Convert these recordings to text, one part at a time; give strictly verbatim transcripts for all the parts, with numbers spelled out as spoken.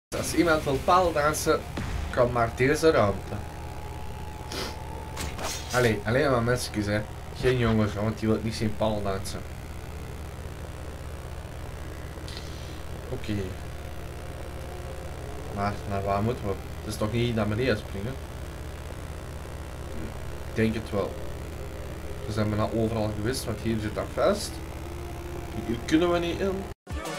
Als iemand wil paaldansen, kan maar deze ruimte. Allee, alleen maar mensen, hè. Geen jongens, want die wil niet zien paaldansen. Oké. Okay. Maar naar waar moeten we? Het is toch niet naar beneden springen? Ik denk het wel. We zijn bijna overal geweest, want hier zit dat vast. Hier kunnen we niet in.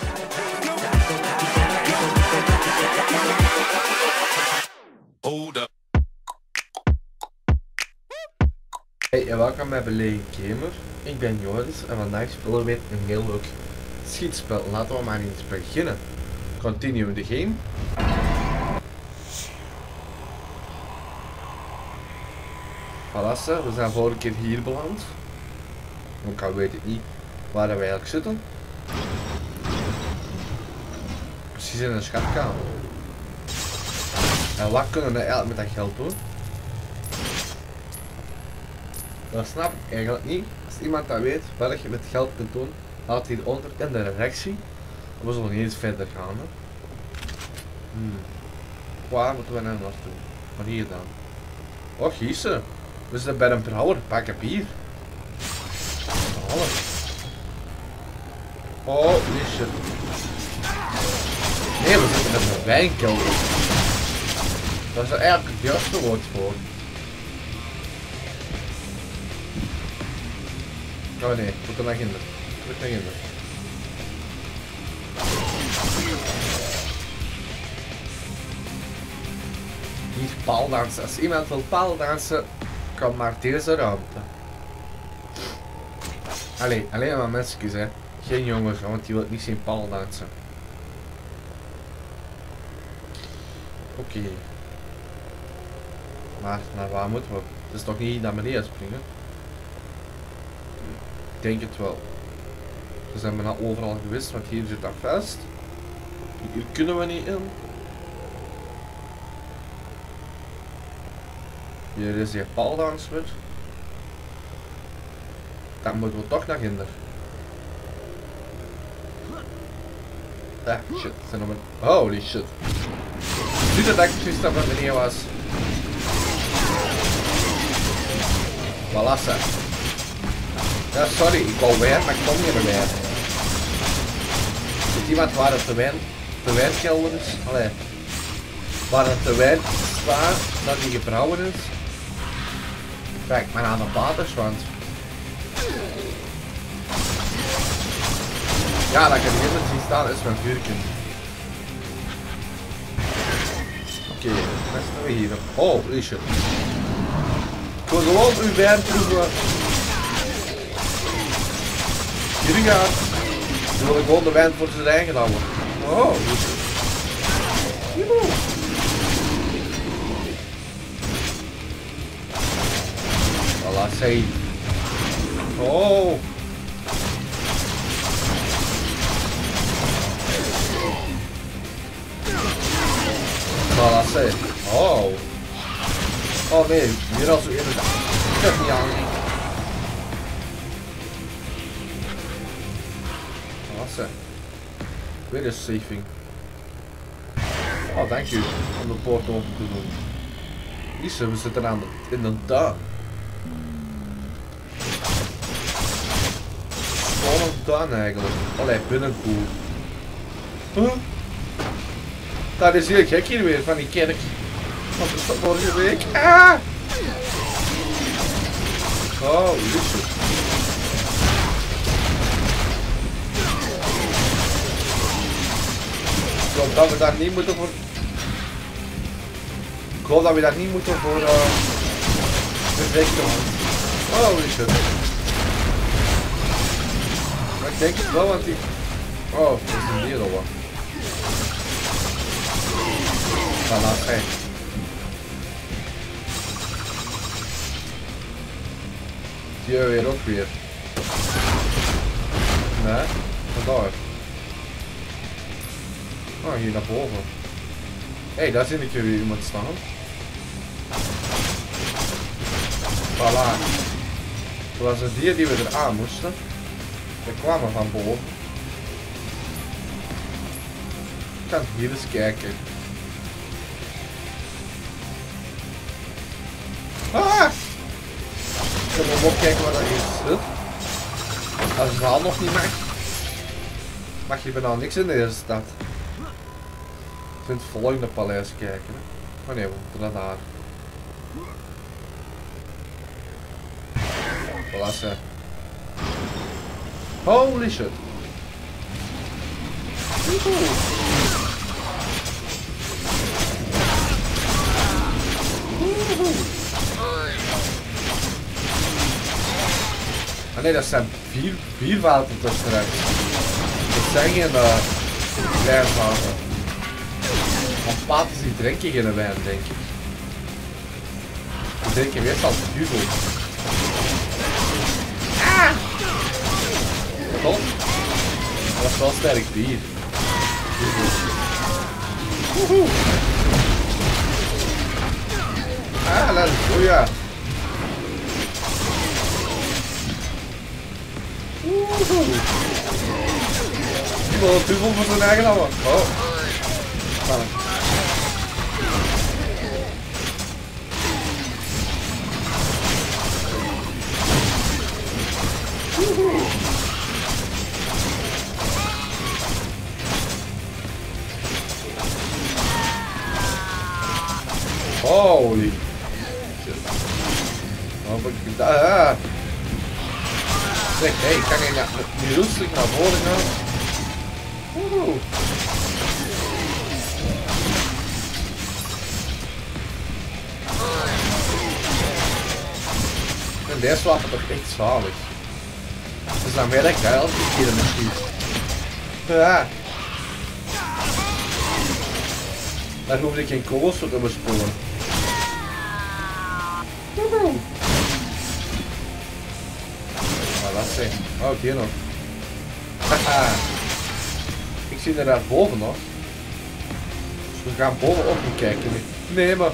Hey en welkom bij Belegen Gamer. Ik ben Joris en vandaag spelen we weer een heel leuk schietspel. Laten we maar eens beginnen. Continue the game. Voilà, we zijn vorige keer hier beland. Ik al weet ik niet waar we eigenlijk zitten. Precies in een schatkamer. En wat kunnen we eigenlijk met dat geld doen? Dat snap ik eigenlijk niet. Als iemand dat weet wat je met geld kunt doen, laat het hieronder in de reactie. We zullen niet eens verder gaan. Hè. Hmm. Waar moeten we nou naartoe? Wat hier dan? Oh, gießen. We zitten bij een brouwer. Pak een bier. Alles. Oh, die shit. Nee, we zitten met een wijnkelder. Dat is er eigenlijk het juiste woord voor. Oh nee, we moeten naar hinder. Terug naar hinder. Hier paaldansen. Als iemand wil paaldansen, kan maar deze ruimte. Allee, alleen maar mensen, hè. Geen jongens, want die wil niet zien paaldansen. Oké. Okay. Maar naar waar moeten we? Het is toch niet naar beneden springen? Ik denk het wel. We zijn bijna overal geweest, want hier zit dat vast. Hier kunnen we niet in. Hier is die paaldans weer. Dan moeten we toch naar hinder. Ah, shit. Zijn we... Holy shit. Nu dat ik precies dat van beneden was. Voilà, zeg. Ja, sorry, ik wou wijn, maar ik kom niet meer wijn. Ziet iemand waar het de wijn, de wijnkelder is? Allee. Waar het de wijn staat, dat die gebrouwen is. Kijk, maar aan de waterswand. Ja, dat ik het hier zie staan is mijn vuurtje. Oké, okay, wat staan we hier? Oh, shit. Ik wil gewoon uw wijn proeven. Hier gaat. Ze willen gewoon de wijn voor zijn eigen houden. Oh, Joehoe. Voilà, say. Oh. Voilà, say. Oh. Oh nee, hier al zo eerder. Ik heb niet aan. Weer een saving. Oh, dank u om de poort open te doen. Hier, we zitten aan de, in de duin. Gewoon een duin eigenlijk. Allee, binnenpoel. Huh? Dat is heel gek hier weer van die kerk. Wat is dat vorige week? Ah! Oh, shit. Ik hoop dat we daar niet moeten voor... Ik hoop dat we daar niet moeten voor... Uh... Bevechten. Oh, shit. Maar ik denk het wel, want die... Oh, dat is een dier al wat. Voilà, hey. Zie je weer ook weer. Nee, vandaar. Oh, hier naar boven. Hé, hey, daar zie ik weer iemand staan. Voilà. Dat was een dier die we er aan moesten. We kwamen van boven. Ik kan hier eens kijken. Ah! Ik wil ook kijken wat er is. Huh? Als de zaal nog niet mag, mag je bijna niks in deze stad. Ik vind het volgende paleis kijken. Hè? Maar nee, we moeten naar daar. Voilà, ze. Holy shit. Woehoe. Woehoe. Ah nee, dat zijn vier, vier water tussenuit. Dat zijn geen uh, wijnvaten. Want paters die drinken geen wijn, denk ik. Die drinken meestal duvel. Ah! Top. Dat is wel sterk bier. Woehoe. Ah, dat is goed, ja. Woehoe. Die wil een duvel voor zijn eigen namen. Oh. Spannend. Woehoe. Holy shit. Wat heb ik gedaan? Zeg, hé, hey, kan je naar, die rustig naar voren gaan? Woehoe. En deze wapen toch echt zalig. Dus dan weet ik dat elke keer misschien. Ja. Daar hoef ik geen kogels voor te bespoelen. Woehoe. Wat zeg. Oh, hier nog. Haha. Ik zie er daar boven nog. Dus we gaan bovenop gaan kijken nu. Nee, maar.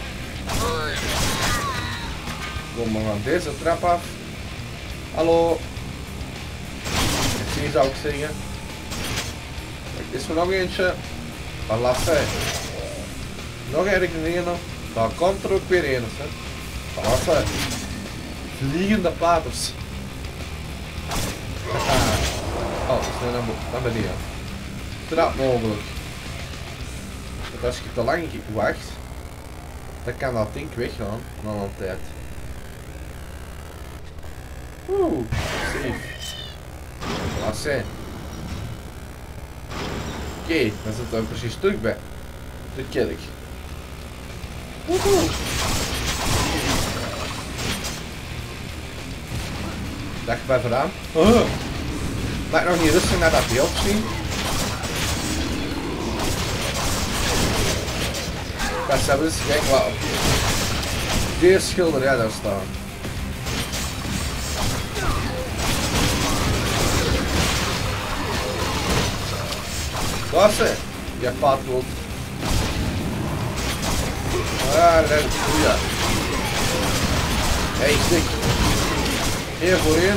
Kom maar aan deze trap af. Hallo. Misschien zou ik zeggen. Kijk, is er nog eentje? Wat laat zij. Nog ergens een. Daar komt er ook weer een. Wat laat zij. Vliegende paters. Oh, we zijn naar beneden. Trap mogelijk. Want als je te lang wacht, dan kan dat ding weggaan na een tijd. Oeh, safe. Laat zijn. Oké, okay, dan zit er precies terug bij. De kerk. Woehoe. Dag bij vooraan. Oh. Mag ik nog niet rustig naar dat beeld zien? Kijk, ze hebben eens kijk wat op deze schilderij daar staan. Waar is ze? Ja, paardgoed. Ah, dat is goed, ja. Hé, hey, stik. Hier voorin.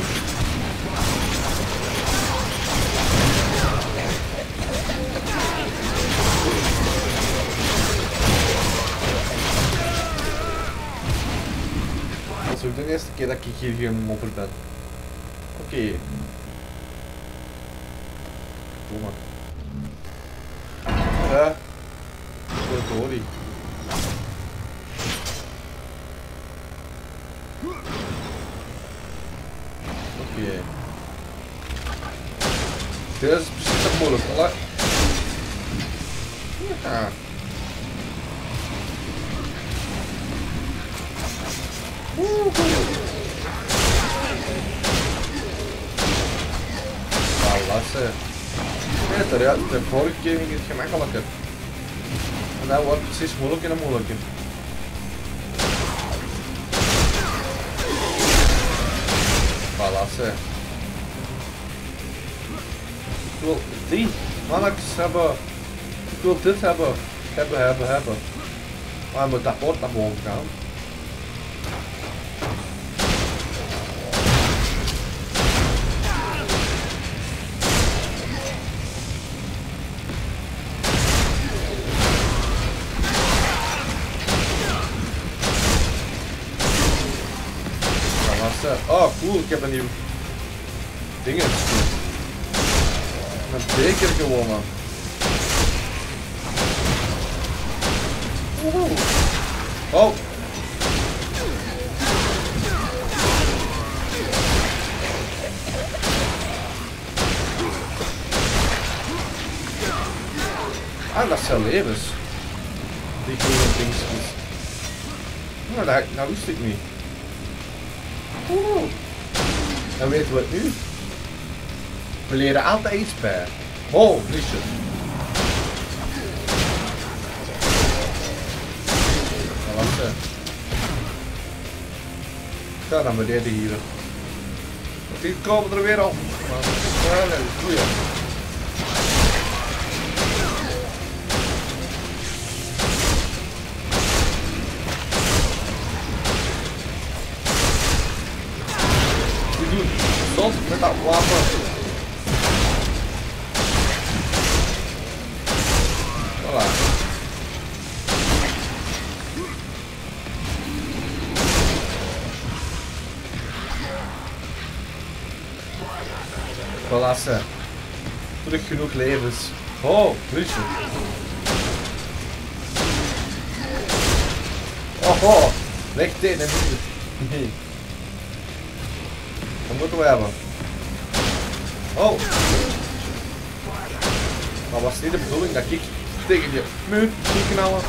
Dat is ook de eerste keer dat ik hier geen mopper ben. Oké. Okay. Kom maar. Ja. Verdorie. Oké. Okay. Dit is precies zo moeilijk, hoor. Ja. Voilà, beter, ja. De vorige keer ging het gemakkelijker. En dat wordt precies moeilijker en moeilijker. Voilà, ze. Ik wil die mannetjes hebben. Ik wil dit hebben. Hebben, hebben, hebben. Maar je moet dat poort naar boven gaan. ze. Oh cool, ik heb een nieuw ding gespeeld. Een beker gewonnen. Woehoe. Oh. Ah, dat zijn levens. Die groene dingetjes. Nou, dat, dat wist ik niet. Oeh. Dan weten we het nu. We leren altijd iets bij. Oh, liefje. Dat was het. Ga dan beneden hier. Die komen er weer op. Ja, nee, goeie. Stop met dat wapen. Voilà. Voilà ze. Terug genoeg levens. Oh, Lucie. Oh, oh. Leg tegen en niet. Dat moeten we hebben. Oh! Dat was niet de bedoeling dat ik tegen je muur ging knallen.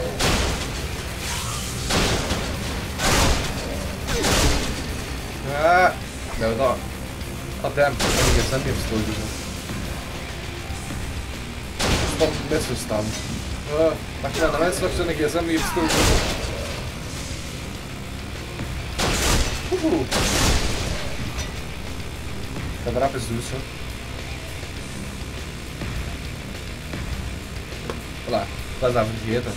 Ja, nou dat. Ah damn, ik heb een gsm niet stil gezet. Stop, misverstand. Uh, wacht maar, de mensen nog zijn gsm niet stil gezet. Oeh. Ik ga eraf eens douchen. Voilà, dat is dat vergeten.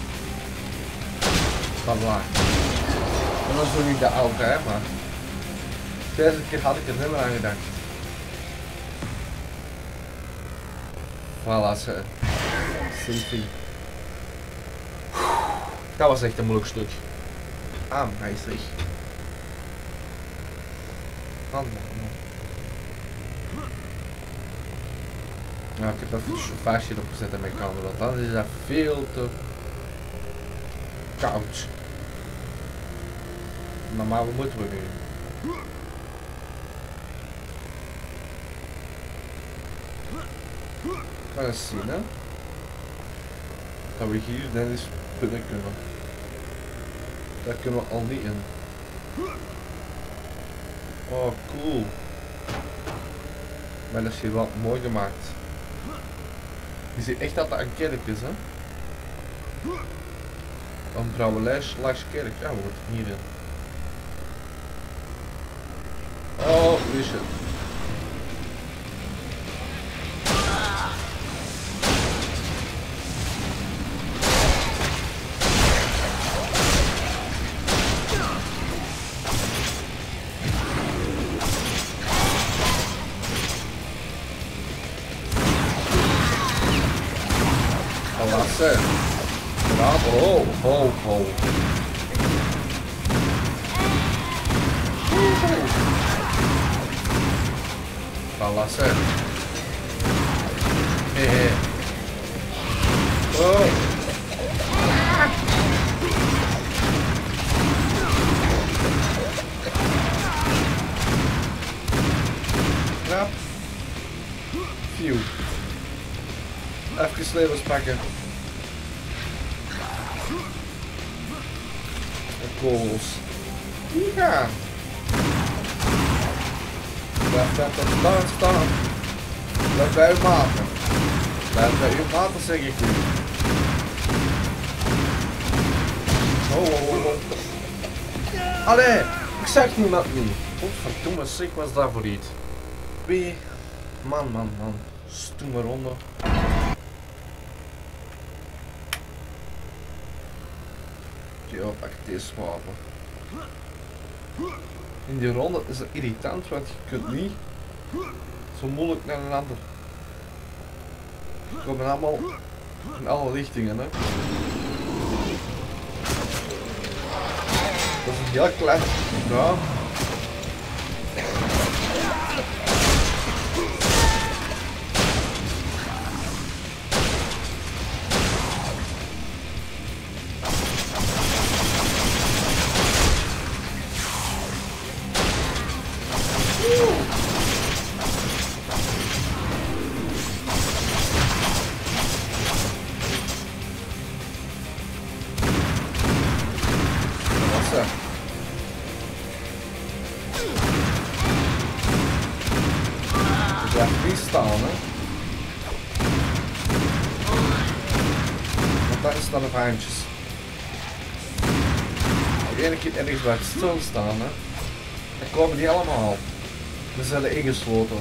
Voilà. En dan doe ik dat altijd, maar deze keer had ik er niet meer aan gedacht. Voilà, ze. Selfie. Dat was echt een moeilijk stuk. Ah, hij is weg. Man, man. Nou, ik heb dat vaasje opgezet in mijn kamer, want dan is dat veel te koud. Nou, maar wat moeten we nu? Ga eens zien, hè? Dat we hier net eens binnen kunnen. Daar kunnen we al niet in. Oh, cool. Maar dat is hier wel mooi gemaakt. Je ziet echt dat dat een kerk is, hè? Een brouwerij slash kerk. Ja, we moeten hierin. Oh, is het. Laatste. Bravo. Ho, ho. Laatste. Hehe. Oh. Knap. Phew. Even levens pakken. Kogels. Ja. Blijf daar tot staan staan. Blijf bij uw maten. Blijf bij uw maten, zeg ik nu. Oh, oh, oh, oh. Allee, ik zeg nu dat niet. Godverdomme, zeg was dat voor iets. Wie? Man, man, man. Stoeme ronde. Ja, pak deze wapen. In die ronde is het irritant, want je kunt niet zo moeilijk naar een ander. We komen allemaal in alle richtingen, hè. Dat is een heel klein. Ja. er staan de vaantjes. De ene keer ergens bij het stilstaan, hè. Dan komen die allemaal. We zullen ingesloten.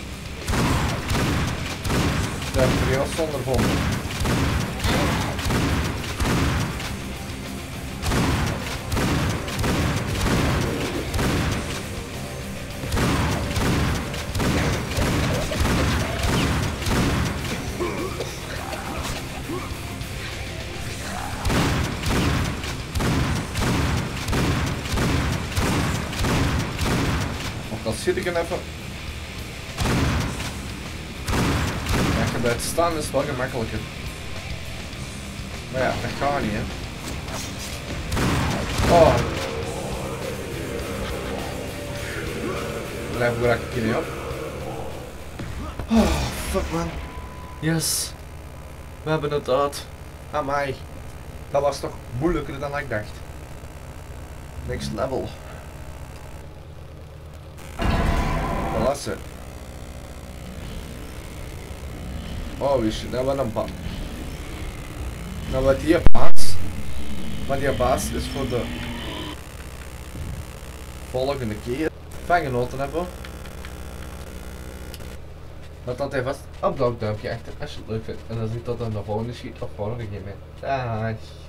Daar heb je zonder vonden. Dan zit ik er even. Ja, je bij het staan is wel gemakkelijker. Maar ja, dat gaat niet, hè. Oh. Blijf brak ik hier niet op. Oh, fuck man. Yes. We hebben het uit. Amai. Dat was toch moeilijker dan ik dacht. Next level. Lassen. Oh shit, dat was een baas. Nou wat die baas. Maar die baas is voor de volgende keer vanggenoten hebben. Dat dat even vast op dat duimpje achter als je het leuk vindt. En dan zie je tot aan de volgende sheet of volgende keer mee. Dag.